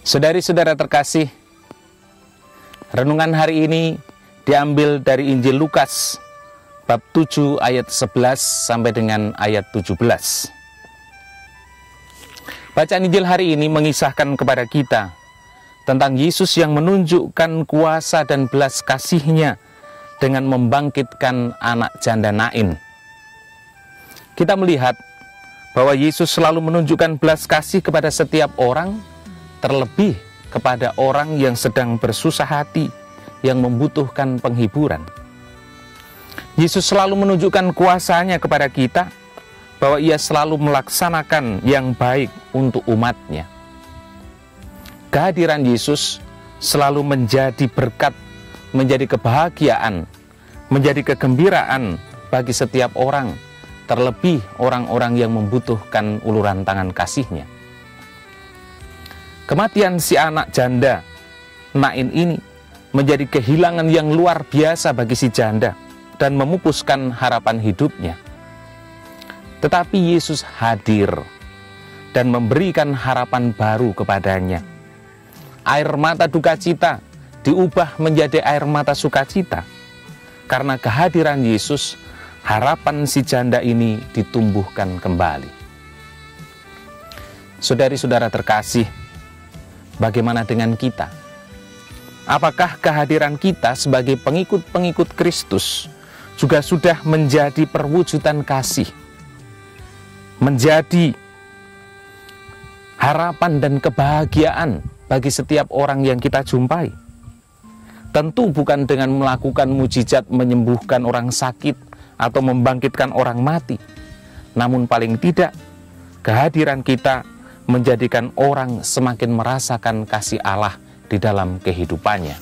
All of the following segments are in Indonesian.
Saudari-saudara terkasih, renungan hari ini diambil dari Injil Lukas bab 7 ayat 11 sampai dengan ayat 17. Bacaan Injil hari ini mengisahkan kepada kita tentang Yesus yang menunjukkan kuasa dan belas kasih-Nya dengan membangkitkan anak janda Nain. Kita melihat bahwa Yesus selalu menunjukkan belas kasih kepada setiap orang, terlebih kepada orang yang sedang bersusah hati, yang membutuhkan penghiburan. Yesus selalu menunjukkan kuasa-Nya kepada kita, bahwa Ia selalu melaksanakan yang baik untuk umat-Nya. Kehadiran Yesus selalu menjadi berkat, menjadi kebahagiaan, menjadi kegembiraan bagi setiap orang, terlebih orang-orang yang membutuhkan uluran tangan kasih-Nya. Kematian si anak janda Nain ini menjadi kehilangan yang luar biasa bagi si janda dan memupuskan harapan hidupnya. Tetapi Yesus hadir dan memberikan harapan baru kepadanya. Air mata duka cita diubah menjadi air mata sukacita. Karena kehadiran Yesus, harapan si janda ini ditumbuhkan kembali. Saudari-saudara terkasih, bagaimana dengan kita? Apakah kehadiran kita sebagai pengikut-pengikut Kristus juga sudah menjadi perwujudan kasih, menjadi harapan dan kebahagiaan bagi setiap orang yang kita jumpai? Tentu bukan dengan melakukan mujizat menyembuhkan orang sakit atau membangkitkan orang mati, namun paling tidak kehadiran kita menjadikan orang semakin merasakan kasih Allah di dalam kehidupannya.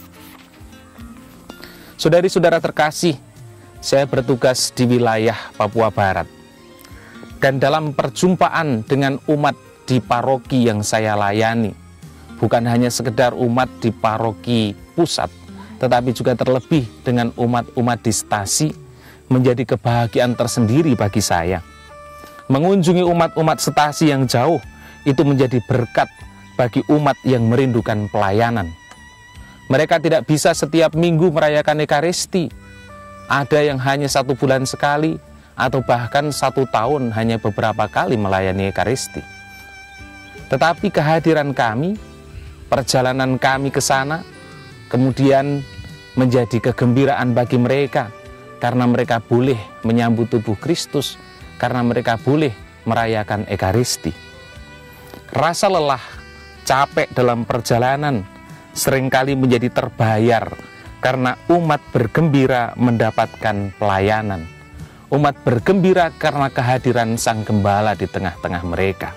Saudari-saudara terkasih, saya bertugas di wilayah Papua Barat. Dan dalam perjumpaan dengan umat di paroki yang saya layani, bukan hanya sekedar umat di paroki pusat, tetapi juga terlebih dengan umat-umat di stasi, menjadi kebahagiaan tersendiri bagi saya. Mengunjungi umat-umat stasi yang jauh, itu menjadi berkat bagi umat yang merindukan pelayanan. Mereka tidak bisa setiap minggu merayakan Ekaristi. Ada yang hanya 1 bulan sekali, atau bahkan 1 tahun hanya beberapa kali melayani Ekaristi. Tetapi kehadiran kami, perjalanan kami ke sana, kemudian menjadi kegembiraan bagi mereka, karena mereka boleh menyambut tubuh Kristus, karena mereka boleh merayakan Ekaristi. Rasa lelah, capek dalam perjalanan seringkali menjadi terbayar karena umat bergembira mendapatkan pelayanan. Umat bergembira karena kehadiran Sang Gembala di tengah-tengah mereka.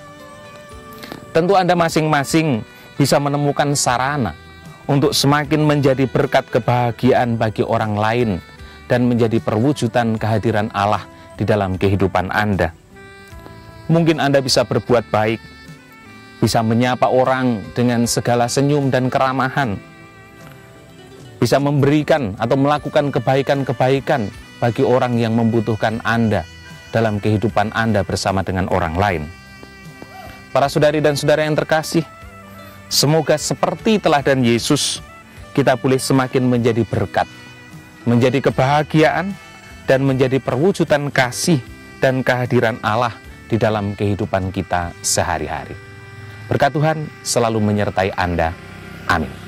Tentu Anda masing-masing bisa menemukan sarana untuk semakin menjadi berkat kebahagiaan bagi orang lain dan menjadi perwujudan kehadiran Allah di dalam kehidupan Anda. Mungkin Anda bisa berbuat baik, bisa menyapa orang dengan segala senyum dan keramahan, bisa memberikan atau melakukan kebaikan-kebaikan bagi orang yang membutuhkan Anda dalam kehidupan Anda bersama dengan orang lain. Para saudari dan saudara yang terkasih, semoga seperti teladan Yesus, kita boleh semakin menjadi berkat, menjadi kebahagiaan, dan menjadi perwujudan kasih dan kehadiran Allah di dalam kehidupan kita sehari-hari. Berkat Tuhan selalu menyertai Anda. Amin.